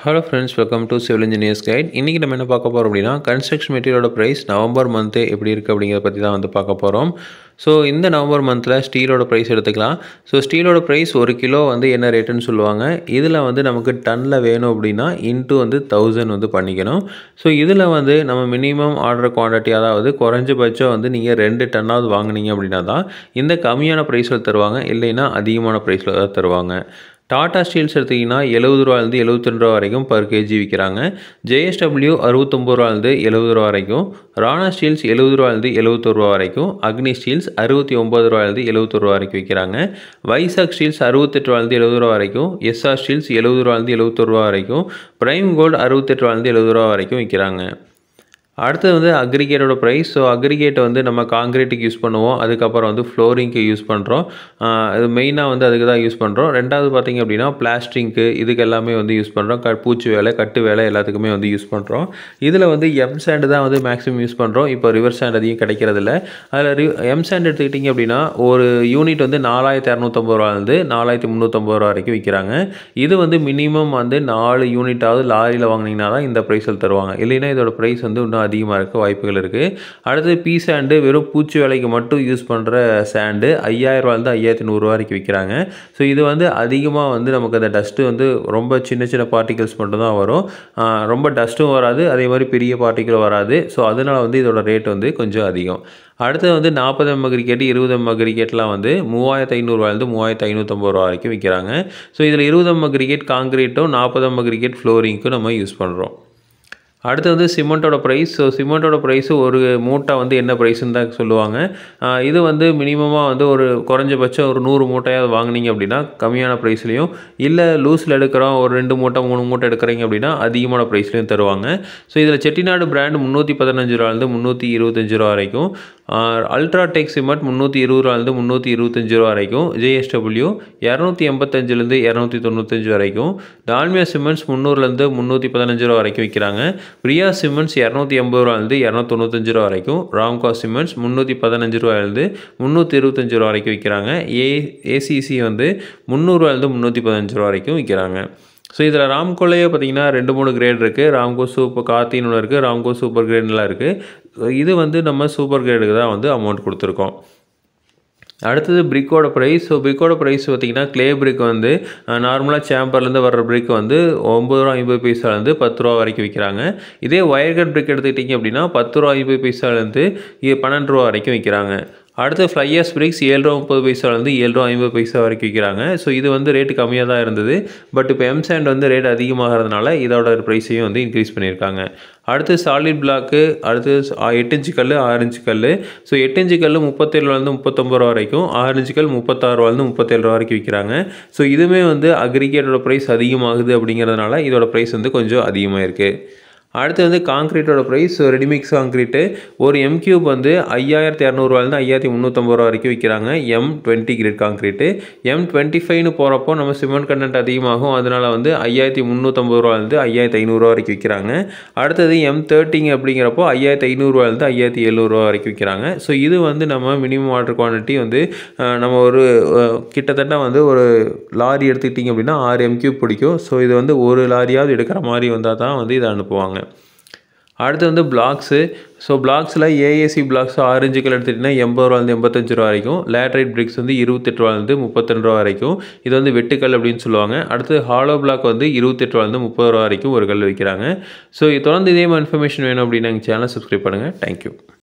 Hello friends, welcome to Civil Engineers Guide. இன்னைக்கு நம்ம என்ன பார்க்க போறோம் அப்படினா construction material price November month எப்படி இருக்கு அப்படிங்கறத பத்தி தான் வந்து பார்க்க போறோம். சோ இந்த நவம்பர் மந்த்ல ஸ்டீலோட பிரைஸ் எடுத்துக்கலாம். சோ ஸ்டீலோட பிரைஸ் 1 கிலோ வந்து என்ன ரேட்னு சொல்லுவாங்க. இதுல வந்து நமக்கு டன்ல வேணும் அப்படினா இன்டு வந்து 1000 வந்து பண்ணிக்கணும். சோ இதுல வந்து நம்ம மினிமம் ஆர்டர் குவாண்டிட்டி அதாவது குறைஞ்சபட்சம் வந்து நீங்க 2 டன்னாவது வாங்குனீங்க அப்படினா தான் இந்த கம்மியான பிரைஸ்ல தருவாங்க. இல்லைனா அதிகமான பிரைஸ்ல தான் தருவாங்க. டாடா ஸ்டீல்ஸ் எடுத்தீங்கன்னா ₹70 ₹72 வரைக்கும் பர் கேஜி விற்கிறாங்க. JSW ₹69 ₹70 வரைக்கும், ராணா ஸ்டீல்ஸ் ₹70 ₹71 வரைக்கும், அக்னி ஸ்டீல்ஸ் ₹69 ₹71 வரைக்கும் விற்கிறாங்க. வைசாக் ஸ்டீல்ஸ் ₹68 ₹70 வரைக்கும், எஸ்ஆர் ஸ்டீல்ஸ் ₹70 ₹71 வரைக்கும், பிரைம் கோல்டு ₹68 ₹70 வரைக்கும் விற்கிறாங்க. அடுத்து வந்து அக்ரிகேட்டோட பிரைஸ். ஸோ அக்ரிகேட் வந்து நம்ம காங்கிரீட்டுக்கு யூஸ் பண்ணுவோம். அதுக்கப்புறம் வந்து ஃப்ளோரிங்க்கு யூஸ் பண்ணுறோம். அது மெயினாக வந்து அதுக்கு தான் யூஸ் பண்ணுறோம். ரெண்டாவது பார்த்திங்க அப்படின்னா பிளாஸ்டிங்க்கு இதுக்கு எல்லாமே வந்து யூஸ் பண்ணுறோம். பூச்சி வேலை, கட்டு வேலை எல்லாத்துக்குமே வந்து யூஸ் பண்ணுறோம். இதில் வந்து எம் சாண்ட் தான் வந்து மேக்ஸிமம் யூஸ் பண்ணுறோம். இப்போ ரிவர் சாண்ட் அதிகம் கிடைக்கிறதில்ல. அதில் எம் சாண்ட் எடுத்துக்கிட்டிங்க அப்படின்னா ஒரு யூனிட் வந்து ₹4250 ₹4350 வரைக்கும் விற்கிறாங்க. இது வந்து மினிமம் வந்து 4 யூனிட்டாவது லாரியில் வாங்கினீங்கன்னா தான் இந்த ப்ரைஸில் தருவாங்க. இல்லைன்னா இதோட ப்ரைஸ் வந்து இன்னும் அதிகமாக இருக்க வாய்ப்புகள் இருக்குது. அடுத்து பி சாண்டு வெறும் பூச்சி வேலைக்கு மட்டும் யூஸ் பண்ணுற சாண்டு ₹5000 ₹5100 வரைக்கும் விற்கிறாங்க. ஸோ இது வந்து அதிகமாக வந்து நமக்கு அந்த டஸ்ட்டு வந்து ரொம்ப சின்ன சின்ன பார்ட்டிகல்ஸ் மட்டும் தான் வரும். ரொம்ப டஸ்ட்டும் வராது, அதே மாதிரி பெரிய பார்ட்டிக்கல் வராது. ஸோ அதனால் வந்து இதோட ரேட் வந்து கொஞ்சம் அதிகம். அடுத்து வந்து 40 அக்ரிகேட் 20 அக்ரிகேட்லாம் வந்து ₹3500 ₹3550 வரைக்கும் விற்கிறாங்க. ஸோ இதில் 20 அக்ரிகேட் காங்கிரீட்டும் 40 அக்ரிகேட் ஃப்ளோரிங்க்கும் நம்ம யூஸ் பண்ணுறோம். அடுத்து வந்து சிமெண்ட்டோட ப்ரைஸ். ஸோ சிமெண்ட்டோட ப்ரைஸு ஒரு மூட்டை வந்து என்ன ப்ரைஸுன்னு தான் சொல்லுவாங்க. இது வந்து மினிமமாக வந்து ஒரு குறைஞ்சபட்சம் ஒரு 100 மூட்டையாவது வாங்கினீங்க அப்படின்னா கம்மியான ப்ரைஸ்லையும், இல்லை லூஸில் எடுக்கிறோம் ஒரு 2 மூட்டை 3 மூட்டை எடுக்கிறீங்க அப்படின்னா அதிகமான ப்ரைஸ்லையும் தருவாங்க. ஸோ இதில் செட்டிநாடு பிராண்ட் ₹315 ₹325 வரைக்கும், அல்ட்ராடெக் சிமெண்ட் ₹320 325 வரைக்கும், JSW ₹285 295 வரைக்கும், டால்மியா சிமெண்ட்ஸ் ₹300 315 வரைக்கும் விற்கிறாங்க. பிரியா சிமெண்ட்ஸ் ₹280 295 வரைக்கும், ராம்கோ சிமெண்ட்ஸ் ₹315 325 வரைக்கும் விற்கிறாங்க. ஏசிசி வந்து ₹300 315 வரைக்கும் விற்கிறாங்க. ஸோ இதில் ராம்கோலையே பார்த்தீங்கன்னா 2-3 கிரேட் இருக்குது. ராம்கோ சூப்பர் காத்தின்னு ஒன்று இருக்குது, ராம்கோ சூப்பர் கிரேட்லாம் இருக்குது. இது வந்து நம்ம சூப்பர் கிரேடுக்கு தான் வந்து அமௌண்ட் கொடுத்துருக்கோம். அடுத்தது பிரிக்கோட ப்ரைஸ். ஸோ பிரிக்கோட ப்ரைஸ் பார்த்திங்கன்னா கிளே பிரிக் வந்து நார்மலாக சேம்பர்லேருந்து வர்ற பிரிக் வந்து ₹9.50 ₹10 வரைக்கும் விற்கிறாங்க. இதே ஒயர்கட் பிரிக் எடுத்துக்கிட்டிங்க அப்படின்னா ₹10.50 ₹12 வரைக்கும் விற்கிறாங்க. அடுத்து ஃப்ளையர்ஸ் பிரிக்ஸ் ₹7.30 ₹7.50 வரைக்கும் விற்கிறாங்க. ஸோ இது வந்து ரேட்டு கம்மியாக தான் இருந்தது. பட் இப்போ எம் சாண்ட் வந்து ரேட் அதிகமாகிறதுனால இதோட ப்ரைஸையும் வந்து இன்க்ரீஸ் பண்ணியிருக்காங்க. அடுத்து சாலிட் பிளாக்கு. அடுத்து 8 இன்ச்சு கல் 6 இன்ச்சு கல். ஸோ 8 இன்ச்சு கல் ₹37 39 வரைக்கும், 6 இன்ச்சு கல் ₹36 37 வரைக்கும் விற்கிறாங்க. ஸோ இதுவுமே வந்து அக்ரிகேட்டோட ப்ரைஸ் அதிகமாகுது அப்படிங்கிறதுனால இதோட ப்ரைஸ் வந்து கொஞ்சம் அதிகமாக இருக்குது. அடுத்து வந்து காங்கிரீட்டோட ப்ரைஸ். ரெடிமிக்ஸ் காங்கிரீட்டு ஒரு எம் கியூப் வந்து ₹5200 ₹5350 வரைக்கும் விற்கிறாங்க. M20 great concrete. M25ன்னு போகிறப்போ நம்ம சிமெண்ட் கண்டென்ட் அதிகமாகும், அதனால் வந்து ₹5350 ₹5500 வரைக்கும் விற்கிறாங்க. அடுத்தது M30 அப்படிங்கிறப்போ ₹5500 ₹5700 வரைக்கும் விற்கிறாங்க. ஸோ இது வந்து நம்ம மினிமம் ஆர்டர் குவான்டிட்டி வந்து நம்ம ஒரு கிட்டத்தட்ட வந்து ஒரு லாரி எடுத்துக்கிட்டிங்க அப்படின்னா 6 எம் கியூப் பிடிக்கும். ஸோ இது வந்து ஒரு லாரியாவது எடுக்கிற மாதிரி வந்தால் தான் வந்து இதை அனுப்புவாங்க. அடுத்து வந்து பிளாக்ஸு. ஸோ பிளாக்ஸில் ஏஏசி பிளாக்ஸ் 6 இன்ச்சு கல் எடுத்துகிட்டிங்கன்னா ₹80 85 வரைக்கும், லேட்ரைட் பிரிக்ஸ் வந்து ₹28 32 வரைக்கும். இது வந்து வெட்டுக்கல் அப்படின்னு சொல்லுவாங்க. அடுத்து ஹாலோ பிளாக் வந்து ₹28 30 வரைக்கும் ஒரு கல் விற்கிறாங்க. ஸோ தொடர்ந்து இதே மாதிரி இன்ஃபர்மேஷன் வேணும் அப்படின்னு எங்கள் சேனலை சப்ஸ்கிரைப் பண்ணுங்கள். தேங்க்யூ.